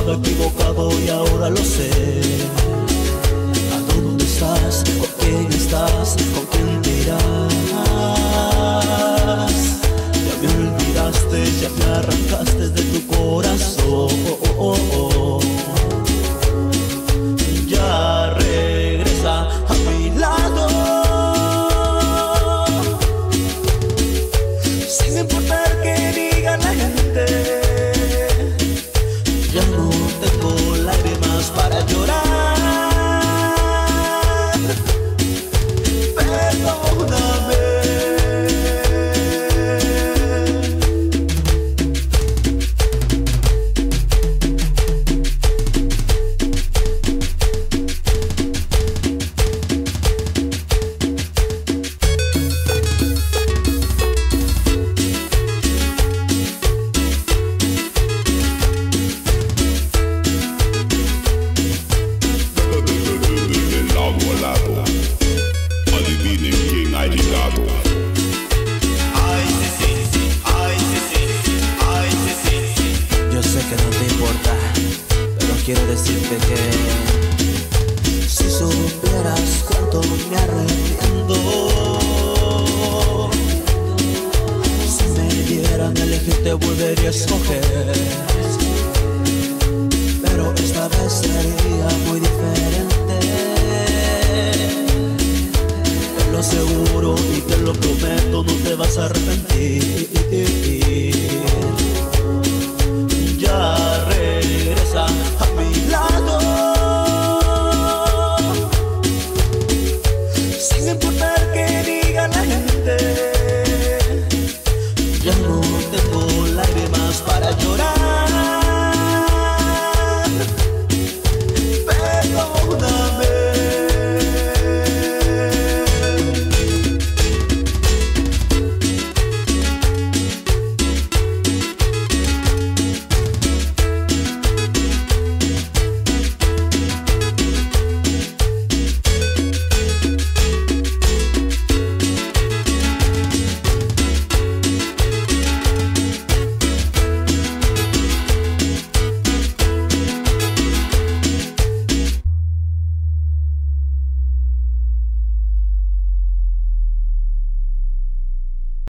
estaba equivocado y ahora lo sé. ¿A dónde estás? ¿Con quién estás? ¿Con quién te irás? Ya me olvidaste, ya me arrancaste de tu corazón. Ya regresa a mi lado, sin importar que diga la gente. Ya no tengo lágrimas para llorar. Perdóname. Quiero decirte que si supieras cuánto me arrepiento, si me dieran a elegir te volvería a escoger, pero esta vez sería muy diferente. Te lo aseguro y te lo prometo, no te vas a arrepentir.